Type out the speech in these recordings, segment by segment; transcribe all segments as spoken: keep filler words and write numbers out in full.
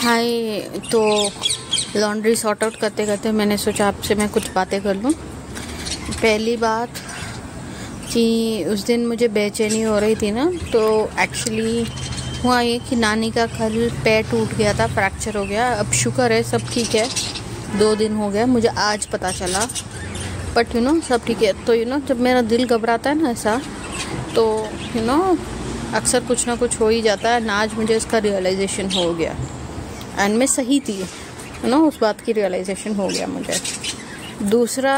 हाय। तो laundry sort out करते करते मैंने सोचा आपसे मैं कुछ बातें कर लूँ। पहली बात कि उस दिन मुझे बेचैनी हो रही थी ना, तो एक्चुअली हुआ ये कि नानी का कल पैर टूट गया था, फ्रैक्चर हो गया। अब शुक्र है सब ठीक है, दो दिन हो गया, मुझे आज पता चला, बट यू नो सब ठीक है। तो यू नो जब मेरा दिल घबराता है ना ऐसा, तो यू नो अक्सर कुछ ना कुछ हो ही जाता है ना। आज मुझे इसका रियलाइजेशन हो गया एंड मैं सही थी, यू नो उस बात की रियलाइजेशन हो गया मुझे। दूसरा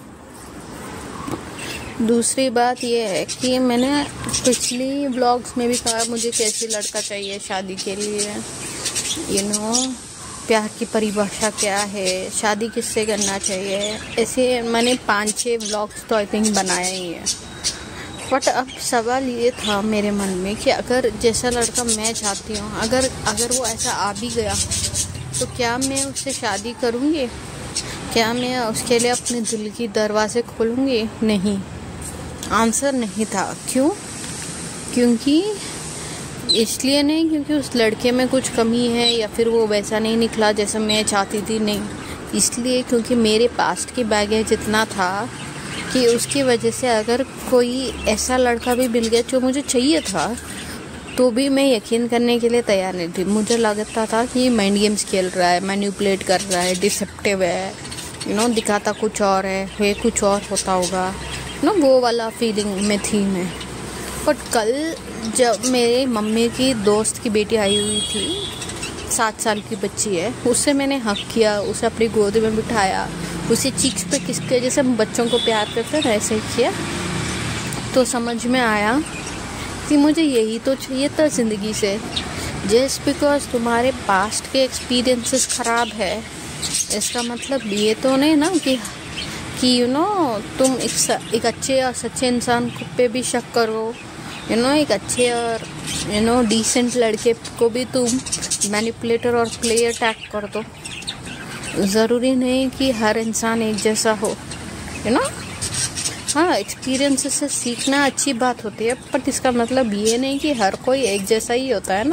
दूसरी बात ये है कि मैंने पिछली व्लॉग्स में भी कहा मुझे कैसे लड़का चाहिए शादी के लिए, यू नो प्यार की परिभाषा क्या है, शादी किससे करना चाहिए, ऐसे मैंने पाँच छः व्लॉग्स तो आई थिंक बनाए ही हैं। बट अब सवाल ये था मेरे मन में कि अगर जैसा लड़का मैं चाहती हूँ, अगर अगर वो ऐसा आ भी गया तो क्या मैं उससे शादी करूँगी? क्या मैं उसके लिए अपने दिल की दरवाजे खोलूँगी? नहीं, आंसर नहीं था। क्यों? क्योंकि इसलिए नहीं क्योंकि उस लड़के में कुछ कमी है या फिर वो वैसा नहीं निकला जैसा मैं चाहती थी, नहीं, इसलिए क्योंकि मेरे पास्ट की बैगेज इतना था कि उसकी वजह से अगर कोई ऐसा लड़का भी मिल गया जो मुझे चाहिए था, तो भी मैं यकीन करने के लिए तैयार नहीं थी। मुझे लगता था कि माइंड गेम्स खेल रहा है, मैनिपुलेट कर रहा है, डिसेप्टिव है, यू नो दिखाता कुछ और है, है कुछ और होता होगा, यू नो वो वाला फीलिंग में थी मैं। बट कल जब मेरे मम्मी की दोस्त की बेटी आई हुई थी, सात साल की बच्ची है, उससे मैंने हक किया, उसे अपनी गोद में बिठाया, उसे चीक्स पे किसके जैसे हम बच्चों को प्यार करते हैं ऐसे ही किया, तो समझ में आया कि मुझे यही तो चाहिए था ज़िंदगी से। जस्ट बिकॉज तुम्हारे पास्ट के एक्सपीरियंसेस ख़राब है, इसका मतलब ये तो नहीं ना कि कि यू नो तुम एक, एक अच्छे और सच्चे इंसान पे भी शक करो, यू नो एक अच्छे और यू नो डिसेंट लड़के को भी तुम मैनिपुलेटर और प्लेयर टैग कर दो। ज़रूरी नहीं कि हर इंसान एक जैसा हो, यू नो हाँ, एक्सपीरियंस से सीखना अच्छी बात होती है, बट इसका मतलब ये नहीं कि हर कोई एक जैसा ही होता है ना।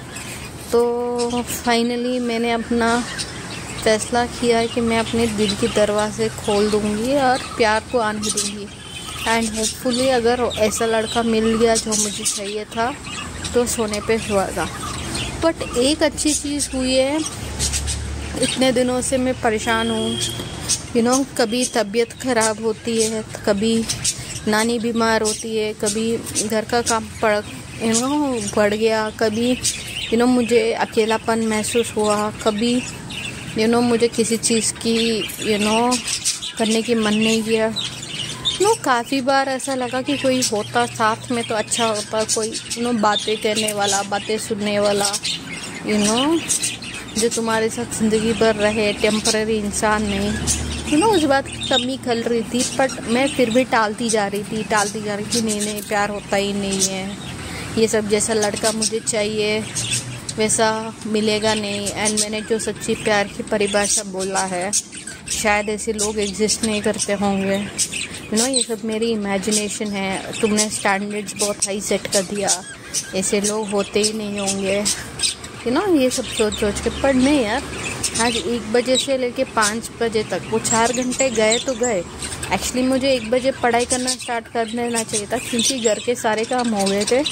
तो फाइनली मैंने अपना फैसला किया है कि मैं अपने दिल की दरवाजे खोल दूँगी और प्यार को आने दूँगी। एंड होपफुली अगर ऐसा लड़का मिल गया जो मुझे चाहिए था तो सोने पे सुहागा। बट एक अच्छी चीज़ हुई है, इतने दिनों से मैं परेशान हूँ, यू नो कभी तबीयत ख़राब होती है, कभी नानी बीमार होती है, कभी घर का काम पड़ यू नो बढ़ गया, कभी यू नो मुझे अकेलापन महसूस हुआ, कभी यू नो मुझे किसी चीज़ की यू नो करने की मन नहीं किया। नो काफ़ी बार ऐसा लगा कि कोई होता साथ में तो अच्छा होता, कोई यू नो बातें करने वाला, बातें सुनने वाला, यू नो जो तुम्हारे साथ ज़िंदगी भर रहे, टेम्पररी इंसान नहीं, यू नो उस बात की कमी खल रही थी। बट मैं फिर भी टालती जा रही थी टालती जा रही थी नहीं नहीं प्यार होता ही नहीं है, ये सब जैसा लड़का मुझे चाहिए वैसा मिलेगा नहीं। एंड मैंने जो सच्ची प्यार की परिभाषा बोला है, शायद ऐसे लोग एग्जिस्ट नहीं करते होंगे, यू नो ये सब मेरी इमेजिनेशन है। तुमने स्टैंडर्ड्स बहुत हाई सेट कर दिया, ऐसे लोग होते ही नहीं होंगे, यू नो ये सब सोच सोच के। पर नहीं यार, आज एक बजे से लेके पाँच बजे तक वो चार घंटे गए तो गए। एक्चुअली मुझे एक बजे पढ़ाई करना स्टार्ट कर देना चाहिए था, क्योंकि घर के सारे काम हो गए थे,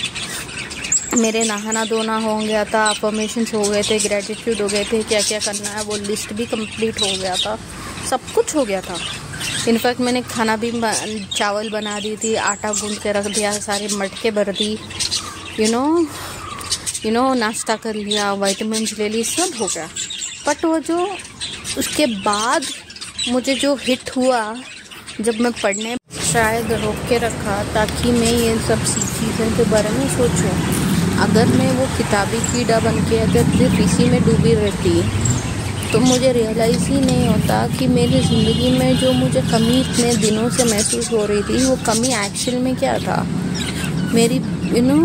मेरे नहाना धोना हो गया था, अफर्मेशंस हो गए थे, ग्रेटिट्यूड हो गए थे, क्या क्या करना है वो लिस्ट भी कंप्लीट हो गया था, सब कुछ हो गया था। इनफैक्ट मैंने खाना भी चावल बना दी थी, आटा गूंद के रख दिया, सारे मटके भर दी, यू नो यू नो नाश्ता कर लिया, विटामिन ले ली, सब हो गया। बट वो जो उसके बाद मुझे जो हिट हुआ जब मैं पढ़ने शायद रोक के रखा ताकि मैं ये सब चीज़ों के बारे में सोचूं। अगर मैं वो किताबी कीड़ा बन के अगर सिर्फ इसी में डूबी रहती तो मुझे रियलाइज़ ही नहीं होता कि मेरी ज़िंदगी में जो मुझे कमी इतने दिनों से महसूस हो रही थी, वो कमी एक्चुअल में क्या था। मेरी यू नो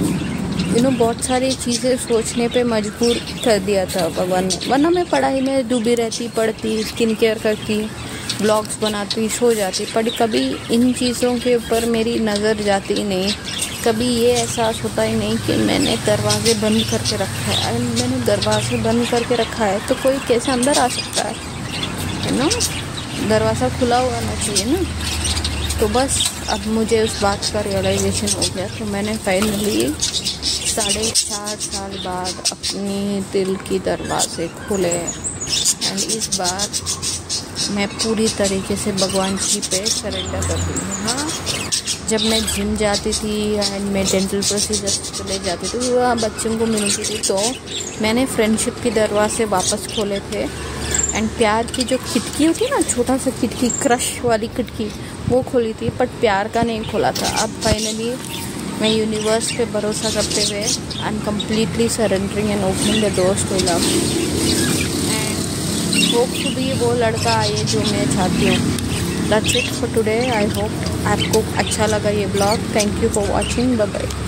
यू नो बहुत सारी चीज़ें सोचने पे मजबूर कर दिया था भगवान ने, वरना मैं पढ़ाई में डूबी रहती, पढ़ती, स्किन केयर करती, ब्लॉग्स बनाती, सो जाती, पर कभी इन चीज़ों के ऊपर मेरी नज़र जाती नहीं कभी ये एहसास होता ही नहीं कि मैंने दरवाजे बंद करके रखा है। अगर मैंने दरवाजे बंद करके रखा है तो कोई कैसे अंदर आ सकता है, है ना। दरवाज़ा खुला हुआ होना चाहिए ना। तो बस अब मुझे उस बात का रियलाइजेशन हो गया। तो मैंने फाइनली साढ़े चार साल बाद अपनी दिल की दरवाजे खोले एंड इस बार मैं पूरी तरीके से भगवान जी पे सरेंडर कर दी हूँ। हाँ, जब मैं जिम जाती थी एंड मैं डेंटल प्रोसीजर्स के लिए जाती थी, वहाँ बच्चों को मिलती थी, तो मैंने फ्रेंडशिप के दरवाजे वापस खोले थे एंड प्यार की जो खिड़की होती है ना, छोटा सा खिड़की, क्रश वाली खिड़की, वो खोली थी, बट प्यार का नहीं खोला था। अब फाइनली मैं यूनिवर्स पे भरोसा करते हुए I am completely surrendering and opening the doors to love and hope to be वो लड़का आए जो मैं चाहती हूँ। That's it for today. I hope आपको अच्छा लगा ये blog. Thank you for watching. Bye bye.